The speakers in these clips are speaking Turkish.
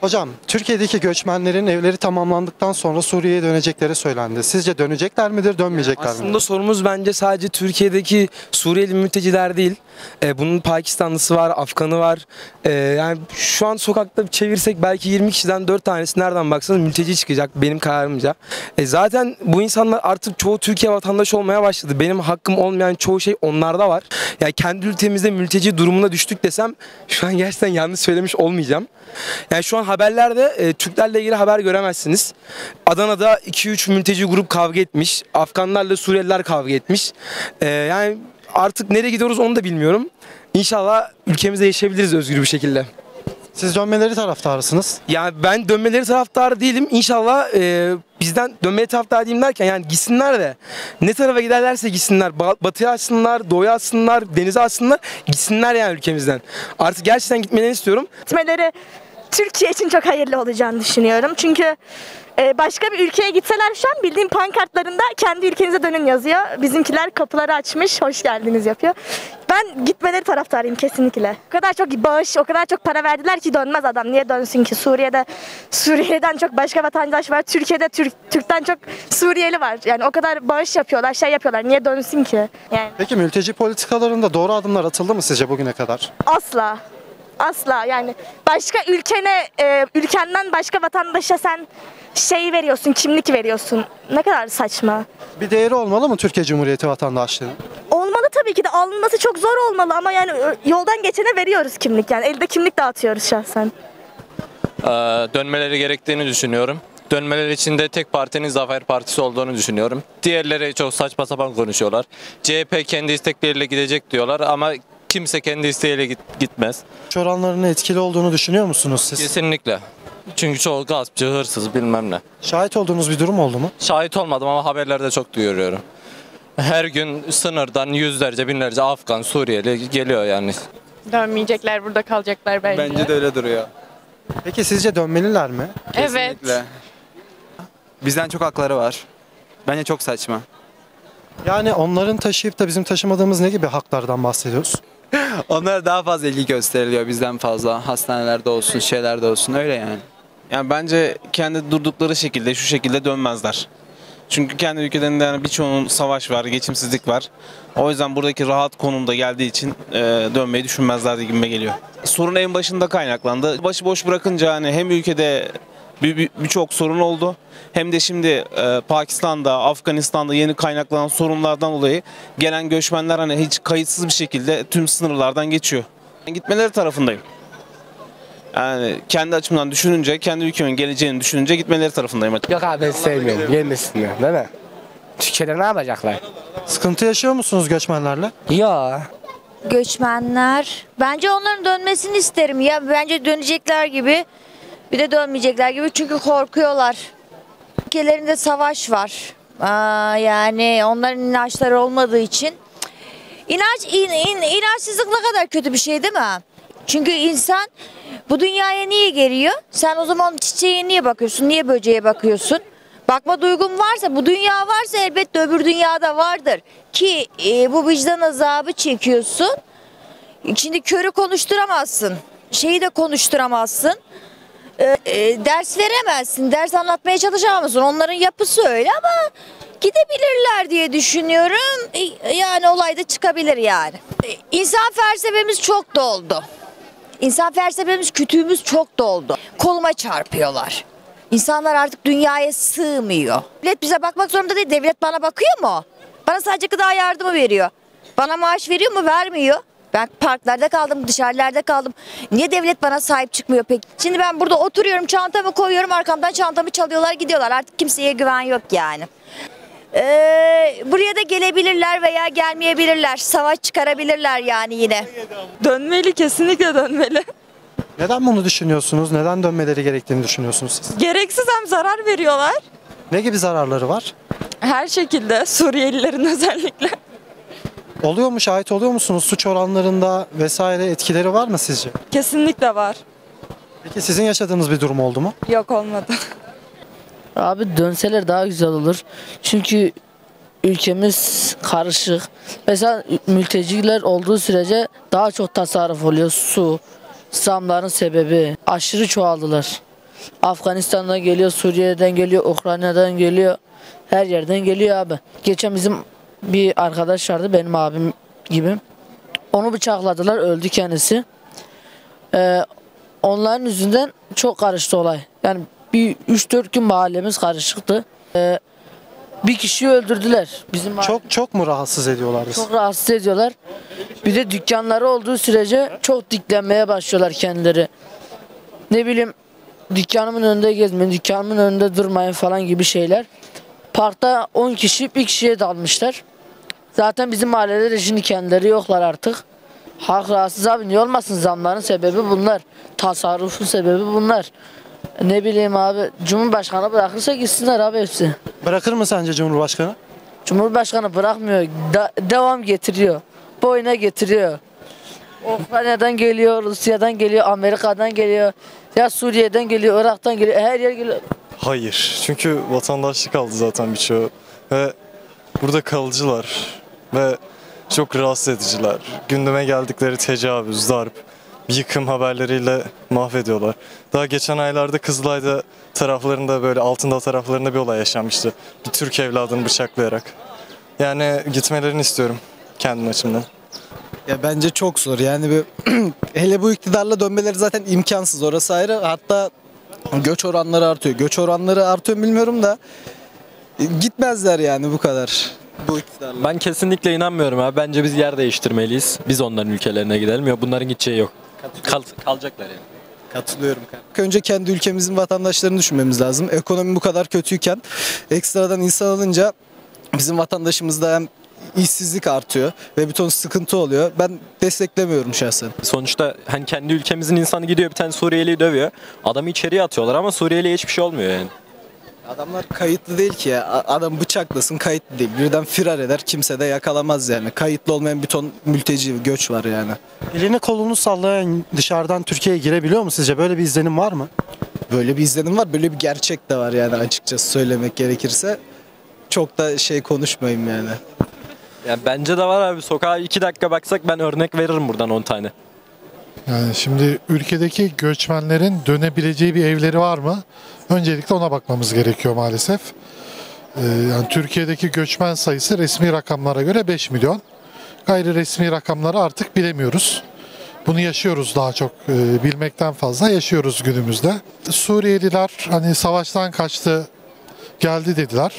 Hocam, Türkiye'deki göçmenlerin evleri tamamlandıktan sonra Suriye'ye dönecekleri söylendi. Sizce dönecekler midir, dönmeyecekler midir? Aslında sorumuz bence sadece Türkiye'deki Suriyeli mülteciler değil. Bunun Pakistanlısı var, Afganı var. Yani şu an sokakta çevirsek belki 20 kişiden 4 tanesi nereden baksanız mülteci çıkacak benim kararımca. Zaten bu insanlar artık çoğu Türkiye vatandaşı olmaya başladı. Benim hakkım olmayan çoğu şey onlarda var. Yani kendi ülkemizde mülteci durumuna düştük desem şu an gerçekten yanlış söylemiş olmayacağım. Yani şu an haberlerde Türklerle ilgili haber göremezsiniz. Adana'da 2-3 mülteci grup kavga etmiş. Afganlarla Suriyeliler kavga etmiş. Yani artık nereye gidiyoruz onu da bilmiyorum. İnşallah ülkemizde yaşayabiliriz özgür bir şekilde. Siz dönmeleri taraftarısınız. Yani ben dönmeleri taraftarı değilim. İnşallah bizden dönmeleri taraftarı değilim derken yani gitsinler de ne tarafa giderlerse gitsinler. Batıya açsınlar, doğuya açsınlar, denize açsınlar. Gitsinler yani ülkemizden. Artık gerçekten gitmelerini istiyorum. Gitmeleri Türkiye için çok hayırlı olacağını düşünüyorum. Çünkü başka bir ülkeye gitseler şu an bildiğim pankartlarında kendi ülkenize dönün yazıyor. Bizimkiler kapıları açmış, hoş geldiniz yapıyor. Ben gitmeleri taraftarıyım kesinlikle. O kadar çok bağış, o kadar çok para verdiler ki dönmez adam. Niye dönsün ki? Suriye'den çok başka vatandaş var. Türkiye'de Türk'ten çok Suriyeli var. Yani o kadar bağış yapıyorlar, şey yapıyorlar. Niye dönsün ki? Yani. Peki mülteci politikalarında doğru adımlar atıldı mı sizce bugüne kadar? Asla. Asla yani başka ülkenden başka vatandaşa sen şey veriyorsun, kimlik veriyorsun. Ne kadar saçma. Bir değeri olmalı mı Türkiye Cumhuriyeti vatandaşlığının? Olmalı tabii ki de, alınması çok zor olmalı ama yani yoldan geçene veriyoruz kimlik, yani elde kimlik dağıtıyoruz şahsen. Dönmeleri gerektiğini düşünüyorum. Dönmeleri için de tek partinin Zafer Partisi olduğunu düşünüyorum. Diğerleri çok saçma sapan konuşuyorlar. CHP kendi istekleriyle gidecek diyorlar ama kimse kendi isteğiyle gitmez. Göç oranlarının etkili olduğunu düşünüyor musunuz siz? Kesinlikle. Çünkü çoğu gaspçı, hırsız bilmem ne. Şahit olduğunuz bir durum oldu mu? Şahit olmadım ama haberlerde çok duyuyorum. Her gün sınırdan yüzlerce, binlerce Afgan, Suriyeli geliyor yani. Dönmeyecekler, burada kalacaklar bence. Bence de öyle duruyor. Peki sizce dönmeliler mi? Evet. Kesinlikle. Bizden çok hakları var. Bence çok saçma. Yani onların taşıyıp da bizim taşımadığımız ne gibi haklardan bahsediyoruz? Onlara daha fazla ilgi gösteriliyor bizden fazla. Hastanelerde olsun, şeylerde olsun, öyle yani. Yani bence kendi durdukları şekilde şu şekilde dönmezler. Çünkü kendi ülkelerinde yani birçoğunun savaş var, geçimsizlik var. O yüzden buradaki rahat konumda geldiği için dönmeyi düşünmezler gibime geliyor. Sorun en başında kaynaklandı. Başıboş bırakınca hani hem ülkede birçok sorun oldu. Hem de şimdi Pakistan'da, Afganistan'da yeni kaynaklanan sorunlardan dolayı gelen göçmenler hani hiç kayıtsız bir şekilde tüm sınırlardan geçiyor. Gitmeleri tarafındayım. Yani kendi açımdan düşününce, kendi ülkemin geleceğini düşününce gitmeleri tarafındayım. Yok abi ben sevmiyorum. Gelmesinler değil mi? Türkiye'de ne yapacaklar? Sıkıntı yaşıyor musunuz göçmenlerle? Ya. Göçmenler. Bence onların dönmesini isterim. Ya bence dönecekler gibi. Bir de dönmeyecekler gibi. Çünkü korkuyorlar. Ülkelerinde savaş var. Yani onların inançları olmadığı için. İnançsızlık ne kadar kötü bir şey değil mi? Çünkü insan bu dünyaya niye geliyor? Sen o zaman çiçeğe niye bakıyorsun? Niye böceğe bakıyorsun? Bakma duygun varsa, bu dünya varsa elbette öbür dünyada vardır. Ki bu vicdan azabı çekiyorsun. Şimdi körü konuşturamazsın. Şeyi de konuşturamazsın. Ders veremezsin. Ders anlatmaya çalışamazsın. Onların yapısı öyle ama gidebilirler diye düşünüyorum. Yani olay da çıkabilir yani. İnsan felsefemiz çok doldu. İnsan felsefemiz, kütüğümüz çok doldu. Koluma çarpıyorlar. İnsanlar artık dünyaya sığmıyor. Devlet bize bakmak zorunda değil. Devlet bana bakıyor mu? Bana sadece gıda yardımı veriyor. Bana maaş veriyor mu? Vermiyor. Ben parklarda kaldım, dışarılarda kaldım. Niye devlet bana sahip çıkmıyor peki? Şimdi ben burada oturuyorum, çantamı koyuyorum, arkamdan çantamı çalıyorlar, gidiyorlar. Artık kimseye güven yok yani. Buraya da gelebilirler veya gelmeyebilirler. Savaş çıkarabilirler yani yine. Dönmeli, kesinlikle dönmeli. Neden bunu düşünüyorsunuz? Neden dönmeleri gerektiğini düşünüyorsunuz siz? Gereksiz hem zarar veriyorlar. Ne gibi zararları var? Her şekilde, Suriyelilerin özellikle. Oluyor mu? Şahit oluyor musunuz? Suç oranlarında vesaire etkileri var mı sizce? Kesinlikle var. Peki sizin yaşadığınız bir durum oldu mu? Yok, olmadı. Abi dönseler daha güzel olur. Çünkü ülkemiz karışık. Mesela mülteciler olduğu sürece daha çok tasarruf oluyor. Su, zamların sebebi aşırı çoğaldılar. Afganistan'dan geliyor, Suriye'den geliyor, Ukrayna'dan geliyor. Her yerden geliyor abi. Geçen bizim bir arkadaş vardı, benim abim gibi. Onu bıçakladılar, öldü kendisi. Onların yüzünden çok karıştı olay. Yani bir 3-4 gün mahallemiz karışıktı. Bir kişiyi öldürdüler. Bizim Çok mu rahatsız ediyorlar? çok rahatsız ediyorlar. Bir de dükkanları olduğu sürece çok diklenmeye başlıyorlar kendileri. Ne bileyim, dükkanımın önünde gezmeyin, dükkanımın önünde durmayın falan gibi şeyler. Parkta 10 kişi bir kişiye dalmışlar. Zaten bizim mahallede de şimdi kendileri yoklar artık. Halk rahatsız abi, niye olmasın, zamların sebebi bunlar. Tasarrufun sebebi bunlar. Ne bileyim abi, Cumhurbaşkanı bırakırsa gitsinler abi hepsi. Bırakır mı sence Cumhurbaşkanı? Cumhurbaşkanı bırakmıyor, devam getiriyor. Boyuna getiriyor. Ukrayna'dan geliyor, Rusya'dan geliyor, Amerika'dan geliyor. Ya Suriye'den geliyor, Irak'tan geliyor, her yer geliyor. Hayır. Çünkü vatandaşlık aldı zaten birçoğu. Ve burada kalıcılar. Ve çok rahatsız ediciler. Gündeme geldikleri tecavüz, darp, yıkım haberleriyle mahvediyorlar. Daha geçen aylarda Kızılay'da taraflarında, böyle Altındağ taraflarında bir olay yaşanmıştı. Bir Türk evladını bıçaklayarak. Yani gitmelerini istiyorum kendim açımdan. Ya bence çok zor. Yani hele bu iktidarla dönmeleri zaten imkansız. Orası ayrı. Hatta göç oranları artıyor. Göç oranları artıyor mu bilmiyorum da gitmezler yani bu kadar. Bu iktidarla. Ben kesinlikle inanmıyorum abi. Bence biz yer değiştirmeliyiz. Biz onların ülkelerine gidelim. Yok, bunların gideceği yok. Kalacaklar yani. Katılıyorum. Önce kendi ülkemizin vatandaşlarını düşünmemiz lazım. Ekonomi bu kadar kötüyken ekstradan insan alınca bizim vatandaşımızda hem işsizlik artıyor ve bir ton sıkıntı oluyor. Ben desteklemiyorum şahsen. Sonuçta hani kendi ülkemizin insanı gidiyor, bir tane Suriyeli'yi dövüyor. Adamı içeriye atıyorlar ama Suriyeli'ye hiçbir şey olmuyor yani. Adamlar kayıtlı değil ki ya. Adam bıçaklasın, kayıtlı değil. Birden firar eder, kimse de yakalamaz yani. Kayıtlı olmayan bir ton mülteci, göç var yani. Elini kolunu sallayan dışarıdan Türkiye'ye girebiliyor mu sizce? Böyle bir izlenim var mı? Böyle bir izlenim var, böyle bir gerçek de var yani, açıkçası söylemek gerekirse. Çok da konuşmayayım yani. Ya bence de var abi. Sokağa 2 dakika baksak ben örnek veririm buradan 10 tane. Yani şimdi ülkedeki göçmenlerin dönebileceği bir evleri var mı? Öncelikle ona bakmamız gerekiyor maalesef. Yani Türkiye'deki göçmen sayısı resmi rakamlara göre 5 milyon. Gayri resmi rakamları artık bilemiyoruz. Bunu yaşıyoruz, daha çok bilmekten fazla yaşıyoruz günümüzde. Suriyeliler hani savaştan kaçtı, geldi dediler.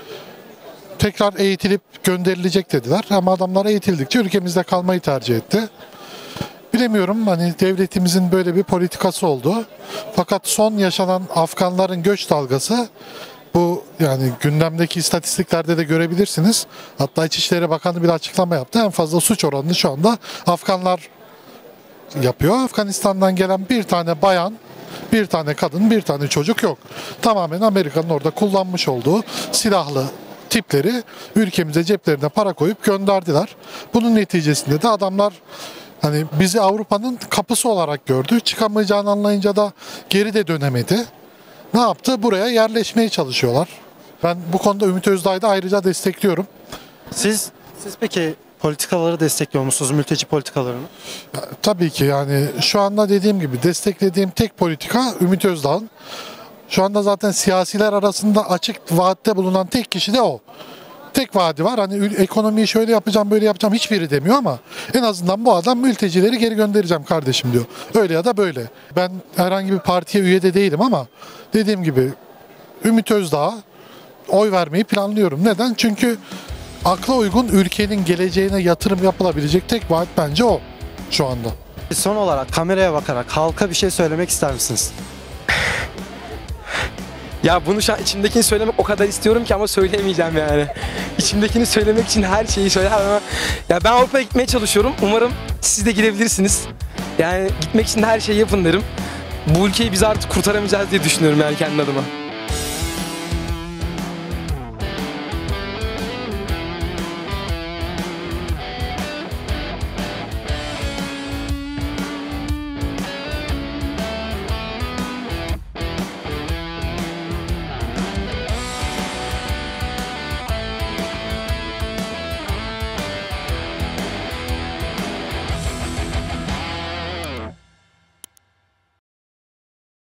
Tekrar eğitilip gönderilecek dediler ama adamlar eğitildikçe ülkemizde kalmayı tercih etti. Bilemiyorum, hani devletimizin böyle bir politikası oldu. Fakat son yaşanan Afganların göç dalgası, bu yani gündemdeki istatistiklerde de görebilirsiniz. Hatta İçişleri Bakanı bir açıklama yaptı. En fazla suç oranını şu anda Afganlar yapıyor. Afganistan'dan gelen bir tane bayan, bir tane kadın, bir tane çocuk yok. Tamamen Amerika'nın orada kullanmış olduğu silahlı tipleri ülkemize ceplerine para koyup gönderdiler. Bunun neticesinde de adamlar hani bizi Avrupa'nın kapısı olarak gördü. Çıkamayacağını anlayınca da geri de dönemedi. Ne yaptı? Buraya yerleşmeye çalışıyorlar. Ben bu konuda Ümit Özdağ'ı da ayrıca destekliyorum. Siz peki politikaları destekliyor musunuz, mülteci politikalarını? Ya, tabii ki yani şu anda dediğim gibi desteklediğim tek politika Ümit Özdağ'ın. Şu anda zaten siyasiler arasında açık vaatte bulunan tek kişi de o. Tek vaadi var. Hani ekonomiyi şöyle yapacağım, böyle yapacağım, hiçbiri demiyor ama en azından bu adam mültecileri geri göndereceğim kardeşim diyor. Öyle ya da böyle. Ben herhangi bir partiye üye de değilim ama dediğim gibi Ümit Özdağ'a oy vermeyi planlıyorum. Neden? Çünkü akla uygun ülkenin geleceğine yatırım yapılabilecek tek vaat bence o şu anda. Son olarak kameraya bakarak halka bir şey söylemek ister misiniz? Ya bunu şu an içimdekini söylemek o kadar istiyorum ki ama söyleyemeyeceğim yani. İçimdekini söylemek için her şeyi söyler ama ya ben Avrupa'ya gitmeye çalışıyorum. Umarım siz de gidebilirsiniz. Yani gitmek için her şeyi yapın derim. Bu ülkeyi biz artık kurtaramayacağız diye düşünüyorum yani kendi adıma.